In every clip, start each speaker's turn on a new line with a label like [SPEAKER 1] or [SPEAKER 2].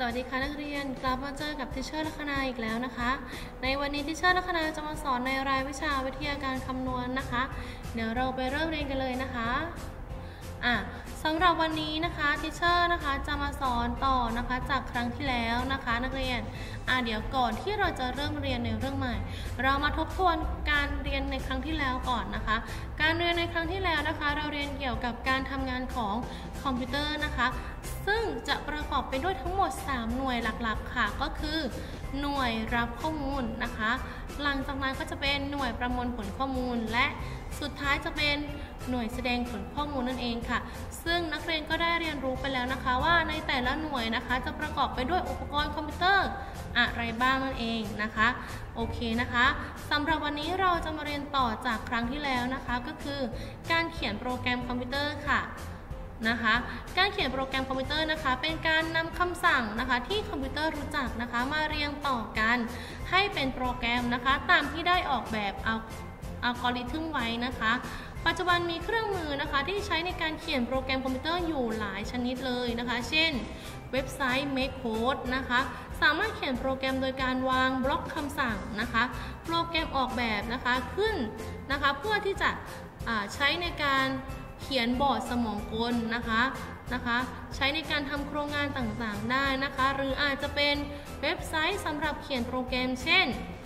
[SPEAKER 1] สวัสดีค่ะนักเรียนกลับมาเจอกับทิเชอร์ลัคนาอีกแล้วนะคะในวันนี้ทิเชอร์ลัคนาจะมาสอนในรายวิชาวิทยาการคำนวณนะคะเดี๋ยวเราไปเริ่มเรียนกันเลยนะคะสำหรับวันนี้นะคะทิเชอร์นะคะจะมาสอนต่อนะคะจากครั้งที่แล้วนะคะนักเรียนเดี๋ยวก่อนที่เราจะเริ่มเรียนในเรื่องใหม่เรามาทบทวนการเรียนในครั้งที่แล้วก่อนนะคะการเรียนในครั้งที่แล้วนะคะเราเรียนเกี่ยวกับการทำงานของคอมพิวเตอร์นะคะซึ่งจะประกอบไปด้วยทั้งหมด3หน่วยหลักๆค่ะก็คือหน่วยรับข้อมูลนะคะหลังจากนั้นก็จะเป็นหน่วยประมวลผลข้อมูลและสุดท้ายจะเป็นหน่วยแสดงผลข้อมูลนั่นเองค่ะซึ่งนักเรียนก็ได้เรียนรู้ไปแล้วนะคะว่าในแต่ละหน่วยนะคะจะประกอบไปด้วยอุปกรณ์คอมพิวเตอร์อะไรบ้างนั่นเองนะคะโอเคนะคะสำหรับวันนี้เราจะมาเรียนต่อจากครั้งที่แล้วนะคะก็คือการเขียนโปรแกรมคอมพิวเตอร์ค่ะนะคะการเขียนโปรแกรมคอมพิวเตอร์นะคะเป็นการนำคำสั่งนะคะที่คอมพิวเตอร์รู้จักนะคะมาเรียงต่อกันให้เป็นโปรแกรมนะคะตามที่ได้ออกแบบอัลกอริทึมไว้นะคะปัจจุบันมีเครื่องมือนะคะที่ใช้ในการเขียนโปรแกรมคอมพิวเตอร์อยู่หลายชนิดเลยนะคะเช่นเว็บไซต์ MakeCode นะคะสามารถเขียนโปรแกรมโดยการวางบล็อกคำสั่งนะคะโปรแกรมออกแบบนะคะขึ้นนะคะเพื่อที่จะใช้ในการเขียนบอร์ดสมองกลนะคะใช้ในการทำโครงงานต่างๆได้นะคะหรืออาจจะเป็นเว็บไซต์สำหรับเขียนโปรแกรมเช่น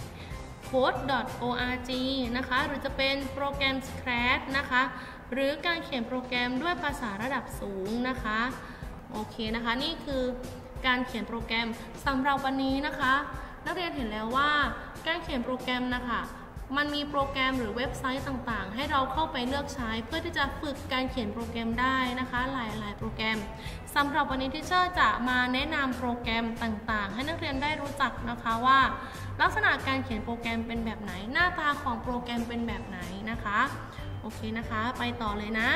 [SPEAKER 1] code.org นะคะหรือจะเป็นโปรแกรม Scratch นะคะหรือการเขียนโปรแกรมด้วยภาษาระดับสูงนะคะโอเคนะคะนี่คือการเขียนโปรแกรมสำหรับวันนี้นะคะนักเรียนเห็นแล้วว่าการเขียนโปรแกรมนะคะมันมีโปรแกรมหรือเว็บไซต์ต่างๆให้เราเข้าไปเลือกใช้เพื่อที่จะฝึกการเขียนโปรแกรมได้นะคะหลายๆโปรแกรมสำหรับวันนี้ทิเชอร์จะมาแนะนำโปรแกรมต่างๆให้นักเรียนได้รู้จักนะคะว่าลักษณะการเขียนโปรแกรมเป็นแบบไหนหน้าตาของโปรแกรมเป็นแบบไหนนะคะโอเคนะคะไปต่อเลยนะ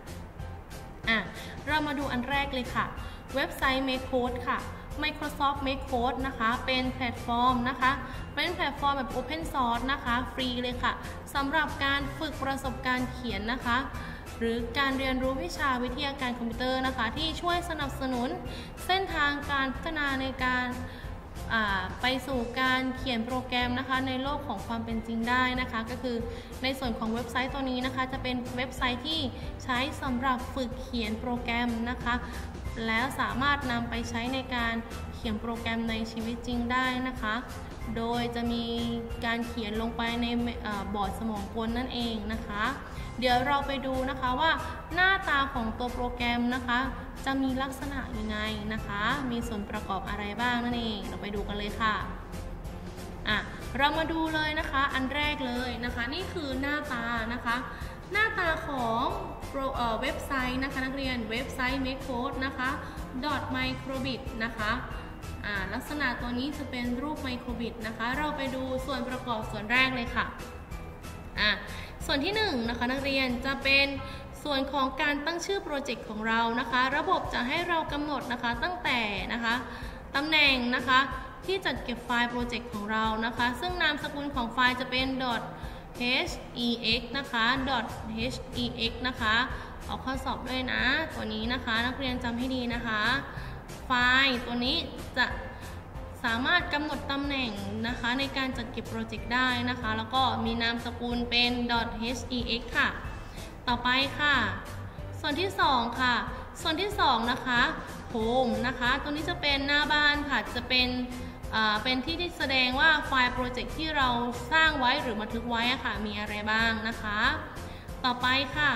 [SPEAKER 1] เรามาดูอันแรกเลยค่ะเว็บไซต์ MakeCode ค่ะ Microsoft MakeCode นะคะเป็นแพลตฟอร์มนะคะเป็นแพลตฟอร์มแบบ Open Source นะคะฟรีเลยค่ะสำหรับการฝึกประสบการณ์เขียนนะคะหรือการเรียนรู้วิชาวิทยาการคอมพิวเตอร์นะคะที่ช่วยสนับสนุนเส้นทางการพัฒนาในการไปสู่การเขียนโปรแกรมนะคะในโลกของความเป็นจริงได้นะคะก็คือในส่วนของเว็บไซต์ตัวนี้นะคะจะเป็นเว็บไซต์ที่ใช้สำหรับฝึกเขียนโปรแกรมนะคะแล้วสามารถนำไปใช้ในการเขียนโปรแกรมในชีวิตจริงได้นะคะโดยจะมีการเขียนลงไปในบอร์ดสมองกลนั่นเองนะคะเดี๋ยวเราไปดูนะคะว่าหน้าตาของตัวโปรแกรมนะคะจะมีลักษณะยังไงนะคะมีส่วนประกอบอะไรบ้างนั่นเองเราไปดูกันเลยค่ะเรามาดูเลยนะคะอันแรกเลยนะคะนี่คือหน้าตานะคะหน้าตาของเว็บไซต์นะคะนักเรียนเว็บไซต์ MakeCode นะคะ .microbit นะคะลักษณะตัวนี้จะเป็นรูปไมโครบิตนะคะเราไปดูส่วนประกอบส่วนแรกเลยค่ะส่วนที่1นะคะนักเรียนจะเป็นส่วนของการตั้งชื่อโปรเจกต์ของเรานะคะระบบจะให้เรากำหนดนะคะตั้งแต่นะคะตำแหน่งนะคะที่จัดเก็บไฟล์โปรเจกต์ของเรานะคะซึ่งนามสกุลของไฟล์จะเป็น .hex นะคะ .hex นะคะออกข้อสอบด้วยนะตัวนี้นะคะนักเรียนจำให้ดีนะคะไฟล์ตัวนี้จะสามารถกำหนดตำแหน่งนะคะในการจัดเก็บโปรเจกต์ได้นะคะแล้วก็มีนามสกุลเป็น .hex ค่ะต่อไปค่ะส่วนที่2ค่ะส่วนที่2นะคะ home นะคะตัวนี้จะเป็นหน้าบ้านค่ะจะเป็นที่แสดงว่าไฟล์โปรเจกต์ที่เราสร้างไว้หรือบันทึกไว้ค่ะมีอะไรบ้างนะคะต่อไปค่ะ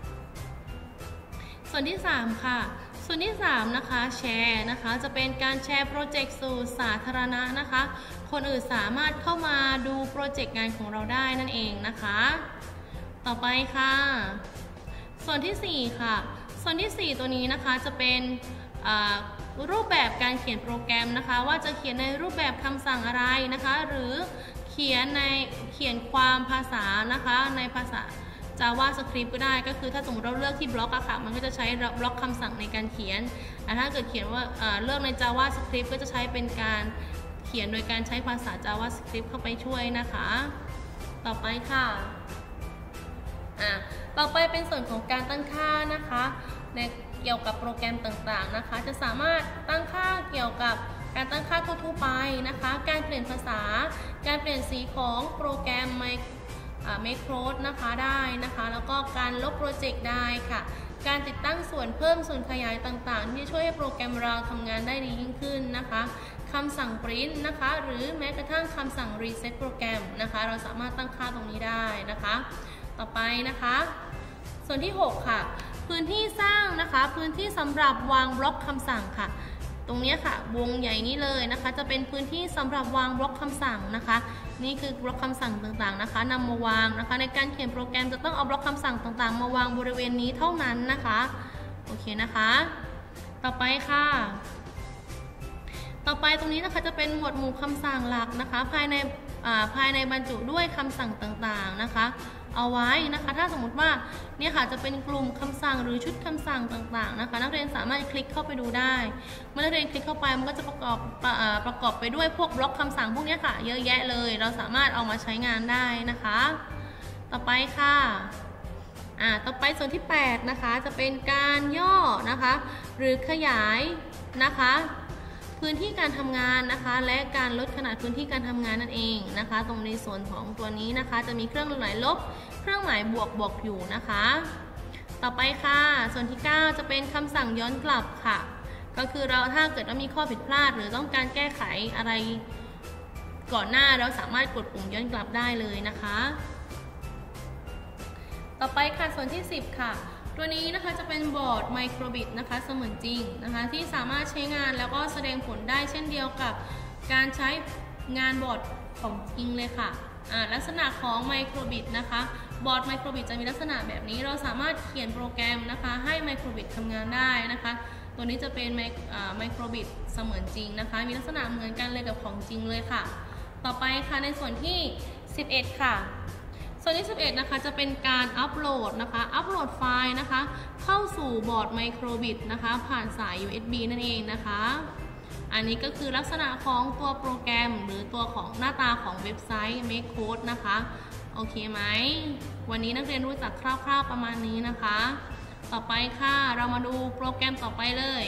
[SPEAKER 1] ส่วนที่3ค่ะส่วนที่3นะคะแชร์นะคะจะเป็นการแชร์โปรเจกต์สู่สาธารณะนะคะคนอื่นสามารถเข้ามาดูโปรเจกต์งานของเราได้นั่นเองนะคะต่อไปค่ะส่วนที่4ค่ะส่วนที่4ตัวนี้นะคะจะเป็นรูปแบบการเขียนโปรแกรมนะคะว่าจะเขียนในรูปแบบคำสั่งอะไรนะคะหรือเขียนความภาษานะคะในภาษาJavaScript ก็ได้ก็คือถ้าสมมติเราเลือกที่บล็อกค่ะมันก็จะใช้บล็อกคำสั่งในการเขียนแต่ถ้าเกิดเขียนว่าเลือกใน JavaScript ก็จะใช้เป็นการเขียนโดยการใช้ภาษา JavaScript เข้าไปช่วยนะคะต่อไปค่ะต่อไปเป็นส่วนของการตั้งค่านะคะในเกี่ยวกับโปรแกรมต่างๆนะคะจะสามารถตั้งค่าเกี่ยวกับการตั้งค่าทั่วๆไปนะคะการเปลี่ยนภาษาการเปลี่ยนสีของโปรแกรมMacrossนะคะได้นะคะแล้วก็การลบโปรเจกต์ได้ค่ะการติดตั้งส่วนเพิ่มส่วนขยายต่างๆที่ช่วยให้โปรแกรมเราทำงานได้ดียิ่งขึ้นนะคะคำสั่ง print นะคะหรือแม้กระทั่งคำสั่ง reset โปรแกรมนะคะเราสามารถตั้งค่าตรงนี้ได้นะคะต่อไปนะคะส่วนที่6ค่ะพื้นที่สร้างนะคะพื้นที่สำหรับวางบล็อกคำสั่งค่ะตรงนี้ค่ะวงใหญ่นี้เลยนะคะจะเป็นพื้นที่สำหรับวางบล็อกคำสั่งนะคะนี่คือบล็อกคำสั่งต่างๆนะคะนำมาวางนะคะในการเขียนโปรแกรมจะต้องเอาบล็อกคำสั่งต่างๆมาวางบริเวณนี้เท่านั้นนะคะโอเคนะคะต่อไปค่ะต่อไปตรงนี้นะคะจะเป็นหมวดหมู่คำสั่งหลักนะคะภายในบรรจุด้วยคำสั่งต่างๆนะคะเอาไว้นะคะถ้าสมมติว่าเนี่ยค่ะจะเป็นกลุ่มคำสั่งหรือชุดคำสั่งต่างๆนะคะนักเรียนสามารถคลิกเข้าไปดูได้เมื่อนักเรียนคลิกเข้าไปมันก็จะประกอบไปด้วยพวกบล็อกคำสั่งพวกนี้ค่ะเยอะแยะเลยเราสามารถเอามาใช้งานได้นะคะต่อไปค่ะต่อไปส่วนที่8นะคะจะเป็นการย่อนะคะหรือขยายนะคะพื้นที่การทำงานนะคะและการลดขนาดพื้นที่การทำงานนั่นเองนะคะตรงในส่วนของตัวนี้นะคะจะมีเครื่องหมายลบเครื่องหมายบวกอยู่นะคะต่อไปค่ะส่วนที่9จะเป็นคำสั่งย้อนกลับค่ะก็คือเราถ้าเกิดว่ามีข้อผิดพลาดหรือต้องการแก้ไขอะไรก่อนหน้าเราสามารถกดปุ่มย้อนกลับได้เลยนะคะต่อไปค่ะส่วนที่10ค่ะตัวนี้นะคะจะเป็นบอร์ดไมโครบิตนะคะเสมือนจริงนะคะที่สามารถใช้งานแล้วก็แสดงผลได้เช่นเดียวกับการใช้งานบอร์ดของจริงเลยค่ะลักษณะของไมโครบิตนะคะบอร์ดไมโครบิตจะมีลักษณะแบบนี้เราสามารถเขียนโปรแกรมนะคะให้ไมโครบิตทำงานได้นะคะตัวนี้จะเป็นไมโครบิตเสมือนจริงนะคะมีลักษณะเหมือนกันเลยกับของจริงเลยค่ะต่อไปค่ะในส่วนที่11ค่ะส่วนที่11นะคะจะเป็นการอัปโหลดไฟล์นะคะเข้าสู่บอร์ดไมโครบิตนะคะผ่านสาย USB นั่นเองนะคะอันนี้ก็คือลักษณะของตัวโปรแกรมหรือตัวของหน้าตาของเว็บไซต์ Macross นะคะโอเคไหมวันนี้นักเรียนรู้จักคร่าวๆประมาณนี้นะคะต่อไปค่ะเรามาดูโปรแกรมต่อไปเลย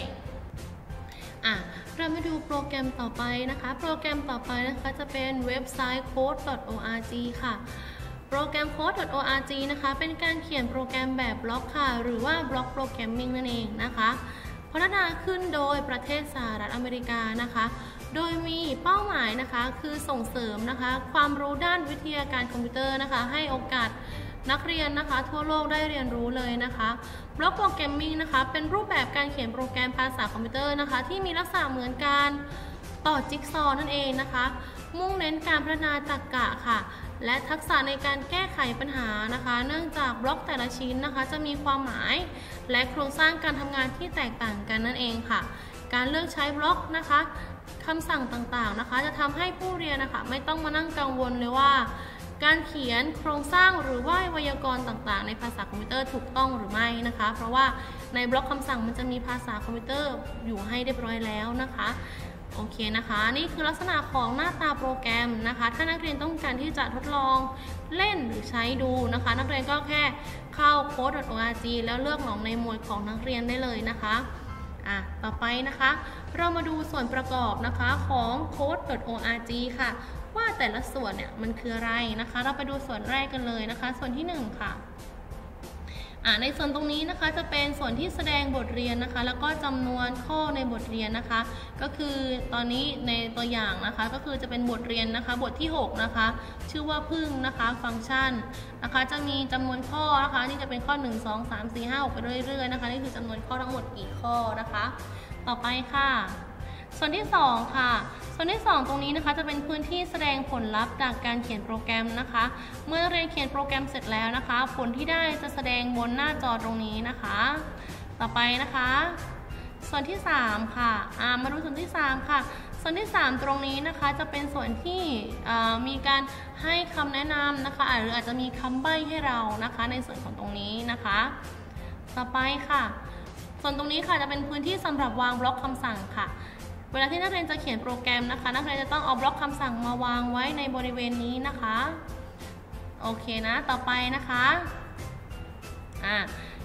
[SPEAKER 1] เรามาดูโปรแกรมต่อไปนะคะโปรแกรมต่อไปนะคะจะเป็นเว็บไซต์ code.org ค่ะโปรแกรม code.org นะคะเป็นการเขียนโปรแกรมแบบบล็อกค่ะหรือว่าบล็อกโปรแกรมมิ่งนั่นเองนะคะพัฒนาขึ้นโดยประเทศสหรัฐอเมริกานะคะโดยมีเป้าหมายนะคะคือส่งเสริมนะคะความรู้ด้านวิทยาการคอมพิวเตอร์นะคะให้โอกาสนักเรียนนะคะทั่วโลกได้เรียนรู้เลยนะคะบล็อกโปรแกรมมิ่งนะคะเป็นรูปแบบการเขียนโปรแกรมภาษาคอมพิวเตอร์นะคะที่มีลักษณะเหมือนการต่อจิ๊กซอว์นั่นเองนะคะมุ่งเน้นการพัฒนาตรรกะค่ะและทักษะในการแก้ไขปัญหานะคะเนื่องจากบล็อกแต่ละชิ้นนะคะจะมีความหมายและโครงสร้างการทำงานที่แตกต่างกันนั่นเองค่ะการเลือกใช้บล็อกนะคะคำสั่งต่างๆนะคะจะทำให้ผู้เรียนนะคะไม่ต้องมานั่งกังวลเลยว่าการเขียนโครงสร้างหรือว่าไวยากรณ์ต่างๆในภาษาคอมพิวเตอร์ถูกต้องหรือไม่นะคะเพราะว่าในบล็อกคำสั่งมันจะมีภาษาคอมพิวเตอร์อยู่ให้เรียบร้อยแล้วนะคะโอเคนะคะนี่คือลักษณะของหน้าตาโปรแกรมนะคะถ้านักเรียนต้องการที่จะทดลองเล่นหรือใช้ดูนะคะนักเรียนก็แค่เข้า code.org แล้วเลือกหนองในหมวดของนักเรียนได้เลยนะคะต่อไปนะคะเรามาดูส่วนประกอบนะคะของ code.org ค่ะว่าแต่ละส่วนเนี่ยมันคืออะไรนะคะเราไปดูส่วนแรกกันเลยนะคะส่วนที่1ค่ะในส่วนตรงนี้นะคะจะเป็นส่วนที่แสดงบทเรียนนะคะแล้วก็จำนวนข้อในบทเรียนนะคะก็คือตอนนี้ในตัวอย่างนะคะก็คือจะเป็นบทเรียนนะคะบทที่6นะคะชื่อว่าพึ่งนะคะฟังก์ชันนะคะจะมีจำนวนข้อนะคะนี่จะเป็นข้อ1 2 3 4 5 6ไปเรื่อยๆนะคะนี่คือจำนวนข้อทั้งหมดกี่ข้อนะคะต่อไปค่ะส่วนที่2ค่ะส่วนที่2ตรงนี้นะคะจะเป็นพื้นที่แสดงผลลัพธ์จากการเขียนโปรแกรมนะคะเมื่อเรียนเขียนโปรแกรมเสร็จแล้วนะคะผลที่ได้จะแสดงบนหน้าจอตรงนี้นะคะต่อไปนะคะส่วนที่3ค่ะมาดูส่วนที่3ค่ะส่วนที่3ตรงนี้นะคะจะเป็นส่วนที่มีการให้คำแนะนำนะคะหรืออาจจะมีคำใบ้ให้เรานะคะในส่วนของตรงนี้นะคะต่อไปค่ะส่วนตรงนี้ค่ะจะเป็นพื้นที่สำหรับวางบล็อกคำสั่งค่ะเวลาที่นักเรียนจะเขียนโปรแกรมนะคะนักเรียนจะต้องเอาบล็อกคำสั่งมาวางไว้ในบริเวณนี้นะคะโอเคนะต่อไปนะคะ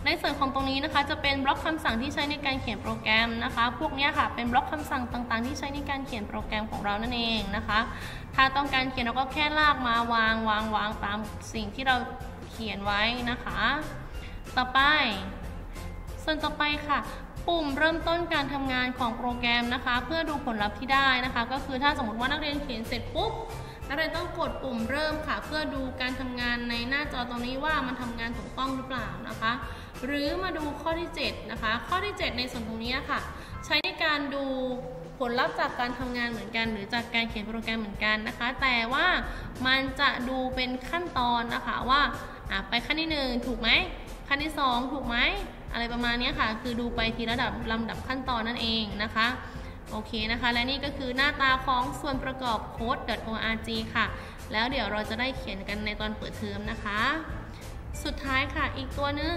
[SPEAKER 1] ในส่วนของตรงนี้นะคะจะเป็นบล็อกคำสั่งที่ใช้ในการเขียนโปรแกรมนะคะพวกนี้ค่ะเป็นบล็อกคำสั่งต่างๆที่ใช้ในการเขียนโปรแกรมของเรานั่นเองนะคะถ้าต้องการเขียนเราก็แค่ลากมาวางตามสิ่งที่เราเขียนไว้นะคะต่อไปส่วนต่อไปค่ะปุ่มเริ่มต้นการทำงานของโปรแกรมนะคะเพื่อดูผลลัพธ์ที่ได้นะคะก็คือถ้าสมมติว่านักเรียนเขียนเสร็จปุ๊บนักเรียนต้องกดปุ่มเริ่มค่ะเพื่อดูการทำงานในหน้าจอตรงนี้ว่ามันทำงานถูกต้องหรือเปล่านะคะหรือมาดูข้อที่7นะคะข้อที่7ในส่วนตรงนี้ค่ะใช้ในการดูผลลัพธ์จากการทำงานเหมือนกันหรือจากการเขียนโปรแกรมเหมือนกันนะคะแต่ว่ามันจะดูเป็นขั้นตอนนะคะว่าไปขั้นที่1ถูกไหมขั้นที่2ถูกไหมอะไรประมาณนี้ค่ะคือดูไปทีละลำดับขั้นตอนนั่นเองนะคะโอเคนะคะและนี่ก็คือหน้าตาของส่วนประกอบ code.org ค่ะแล้วเดี๋ยวเราจะได้เขียนกันในตอนเปิดเทอมนะคะสุดท้ายค่ะอีกตัวหนึ่ง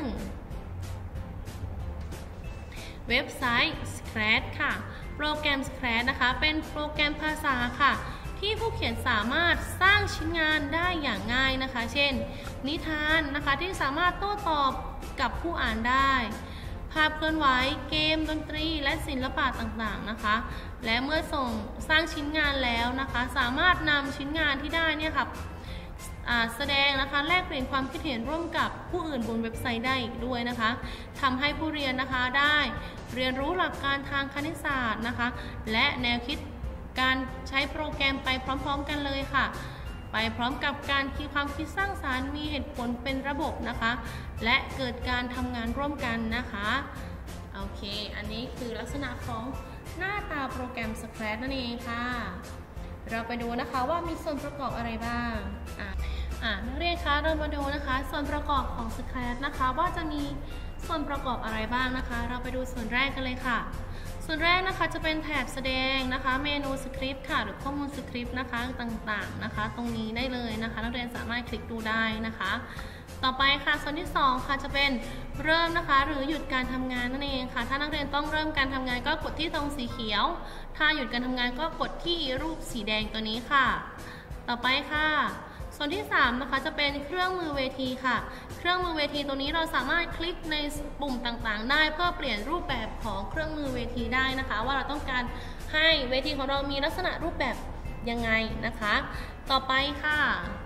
[SPEAKER 1] เว็บไซต์ Scratch ค่ะโปรแกรม Scratch นะคะเป็นโปรแกรมภาษาค่ะที่ผู้เขียนสามารถสร้างชิ้นงานได้อย่างง่ายนะคะเช่นนิทานนะคะที่สามารถโต้ตอบกับผู้อ่านได้ภาพเคลื่อนไหวเกมดนตรีและศิลปะต่างๆนะคะและเมื่อสร้างชิ้นงานแล้วนะคะสามารถนำชิ้นงานที่ได้เนี่ยค่ะแสดงนะคะแลกเปลี่ยนความคิดเห็นร่วมกับผู้อื่นบนเว็บไซต์ได้อีกด้วยนะคะทำให้ผู้เรียนนะคะได้เรียนรู้หลักการทางคณิตศาสตร์นะคะและแนวคิดการใช้โปรแกรมไปพร้อมๆกันเลยค่ะไปพร้อมกับการคิดความคิดสร้างสรรค์มีเหตุผลเป็นระบบนะคะและเกิดการทำงานร่วมกันนะคะโอเคอันนี้คือลักษณะของหน้าตาโปรแกรม Scratch นั่นเองค่ะเราไปดูนะคะว่ามีส่วนประกอบอะไรบ้างนักเรียนคะเรามาดูนะคะส่วนประกอบของ Scratch นะคะว่าจะมีส่วนประกอบอะไรบ้างนะคะเราไปดูส่วนแรกกันเลยค่ะส่วนแรกนะคะจะเป็นแถบแสดงนะคะเมนูสคริปต์ค่ะหรือข้อมูลสคริปต์นะคะต่างๆนะคะตรงนี้ได้เลยนะคะนักเรียนสามารถคลิกดูได้นะคะต่อไปค่ะส่วนที่2ค่ะจะเป็นเริ่มนะคะหรือหยุดการทำงานนั่นเองค่ะถ้านักเรียนต้องเริ่มการทำงานก็กดที่ตรงสีเขียวถ้าหยุดการทำงานก็กดที่รูปสีแดงตัวนี้ค่ะต่อไปค่ะส่วนที่3นะคะจะเป็นเครื่องมือเวทีค่ะเครื่องมือเวทีตัวนี้เราสามารถคลิกในปุ่มต่างๆได้เพื่อเปลี่ยนรูปแบบของเครื่องมือเวทีได้นะคะว่าเราต้องการให้เวทีของเรามีลักษณะรูปแบบยังไงนะคะต่อไปค่ะ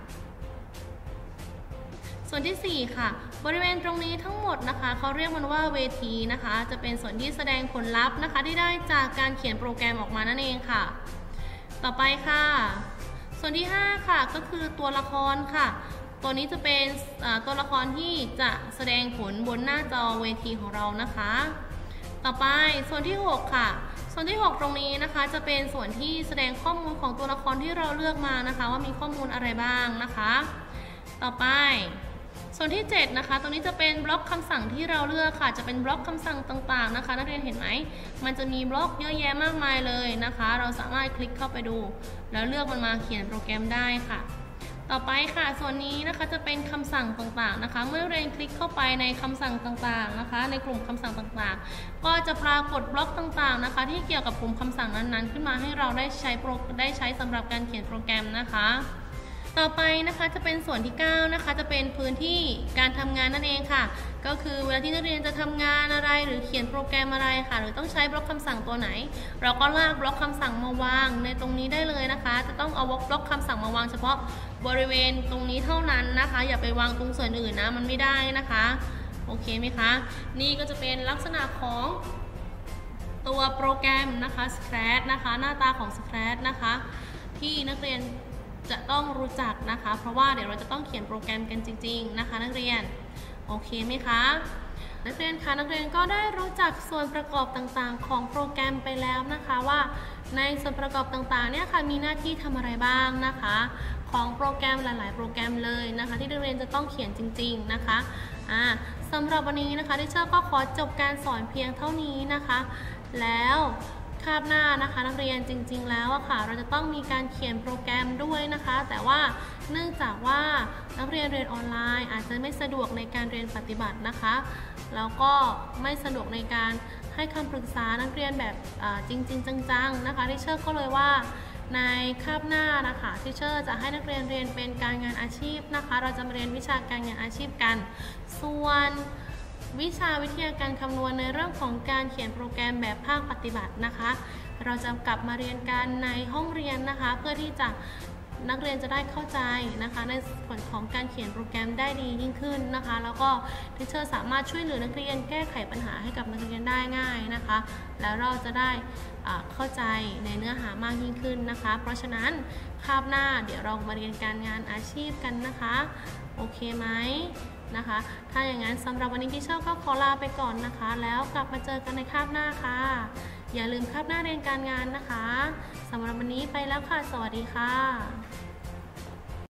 [SPEAKER 1] ส่วนที่4ค่ะบริเวณตรงนี้ทั้งหมดนะคะเขาเรียกมันว่าเวทีนะคะจะเป็นส่วนที่แสดงผลลัพธ์นะคะที่ได้จากการเขียนโปรแกรมออกมานั่นเองค่ะต่อไปค่ะส่วนที่5ค่ะก็คือตัวละครค่ะตัวนี้จะเป็นตัวละครที่จะแสดงผลบนหน้าจอเวทีของเรานะคะต่อไปส่วนที่6ค่ะส่วนที่6ตรงนี้นะคะจะเป็นส่วนที่แสดงข้อมูลของตัวละครที่เราเลือกมานะคะว่ามีข้อมูลอะไรบ้างนะคะต่อไปส่วนที่7นะคะตรงนี้จะเป็นบล็อกคำสั่งที่เราเลือกค่ะจะเป็นบล็อกคำสั่งต่างๆนะคะนักเรียนเห็นไหมมันจะมีบล็อกเยอะแยะมากมายเลยนะคะเราสามารถคลิกเข้าไปดูแล้วเลือกมันมาเขียนโปรแกรมได้ค่ะต่อไปค่ะส่วนนี้นะคะจะเป็นคำสั่งต่างๆนะคะเมื่อเรียนคลิกเข้าไปในคำสั่งต่างๆนะคะในกลุ่มคำสั่งต่างๆก็จะปรากฏบล็อกต่างๆนะคะที่เกี่ยวกับกลุ่มคำสั่งนั้นๆขึ้นมาให้เราได้ใช้สำหรับการเขียนโปรแกรมนะคะต่อไปนะคะจะเป็นส่วนที่9นะคะจะเป็นพื้นที่การทำงานนั่นเองค่ะก็คือเวลาที่นักเรียนจะทำงานอะไรหรือเขียนโปรแกรมอะไรค่ะหรือต้องใช้บล็อกคำสั่งตัวไหนเราก็ลากบล็อกคำสั่งมาวางในตรงนี้ได้เลยนะคะจะต้องเอาบล็อกคำสั่งมาวางเฉพาะบริเวณตรงนี้เท่านั้นนะคะอย่าไปวางตรงส่วนอื่นนะมันไม่ได้นะคะโอเคไหมคะนี่ก็จะเป็นลักษณะของตัวโปรแกรมนะคะ Scratch นะคะหน้าตาของ Scratch นะคะที่นักเรียนจะต้องรู้จักนะคะเพราะว่าเดี๋ยวเราจะต้องเขียนโปรแกรมกันจริงๆนะคะนักเรียนโอเคไหมคะนักเรียนคะนักเรียนก็ได้รู้จักส่วนประกอบต่างๆของโปรแกรมไปแล้วนะคะว่าในส่วนประกอบต่างๆเนี่ยค่ะมีหน้าที่ทำอะไรบ้างนะคะของโปรแกรมหลายๆโปรแกรมเลยนะคะที่นักเรียนจะต้องเขียนจริงๆนะคะสำหรับวันนี้นะคะดิฉันก็ขอจบการสอนเพียงเท่านี้นะคะแล้วคาบหน้านะคะนักเรียนจริงๆแล้วค่ะเราจะต้องมีการเขียนโปรแกรมด้วยนะคะแต่ว่าเนื่องจากว่านักเรียนเรียนออนไลน์อาจจะไม่สะดวกในการเรียนปฏิบัตินะคะแล้วก็ไม่สะดวกในการให้คำปรึกษานักเรียนแบบจริงๆจังๆนะคะที่เชอร์ก็เลยว่าในคาบหน้านะคะที่เชอร์จะให้นักเรียนเรียนเป็นการงานอาชีพนะคะเราจะมาเรียนวิชาการงานอาชีพกันส่วนวิชาวิทยาการคำนวณในเรื่องของการเขียนโปรแกรมแบบภาคปฏิบัตินะคะเราจะกลับมาเรียนกันในห้องเรียนนะคะเพื่อที่จะนักเรียนจะได้เข้าใจนะคะในส่วนของการเขียนโปรแกรมได้ดียิ่งขึ้นนะคะแล้วก็ทิเชอร์สามารถช่วยเหลือนักเรียนแก้ไขปัญหาให้กับนักเรียนได้ง่ายนะคะแล้วเราจะได้เข้าใจในเนื้อหามากยิ่งขึ้นนะคะเพราะฉะนั้นคาบหน้าเดี๋ยวเรามาเรียนการงานอาชีพกันนะคะโอเคไหมนะคะถ้าอย่างนั้นสำหรับวันนี้ทิเชอร์ก็ขอลาไปก่อนนะคะแล้วกลับมาเจอกันในคาบหน้าค่ะอย่าลืมคาบหน้าเรียนการงานนะคะสำหรับวันนี้ไปแล้วค่ะสวัสดีค่ะ